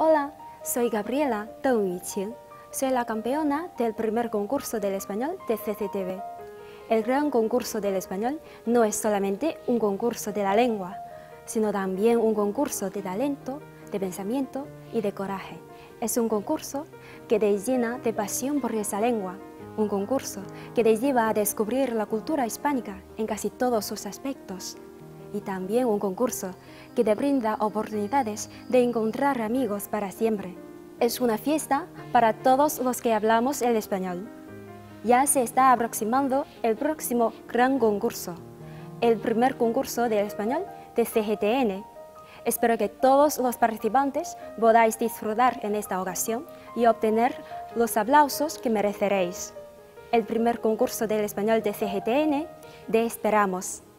Hola, soy Gabriela Deng Yuqing. Soy la campeona del primer concurso del español de CCTV. El gran concurso del español no es solamente un concurso de la lengua, sino también un concurso de talento, de pensamiento y de coraje. Es un concurso que te llena de pasión por esa lengua, un concurso que te lleva a descubrir la cultura hispánica en casi todos sus aspectos. Y también un concurso que te brinda oportunidades de encontrar amigos para siempre. Es una fiesta para todos los que hablamos el español. Ya se está aproximando el próximo gran concurso, el primer concurso del español de CGTN. Espero que todos los participantes podáis disfrutar en esta ocasión y obtener los aplausos que mereceréis. El primer concurso del español de CGTN, te esperamos.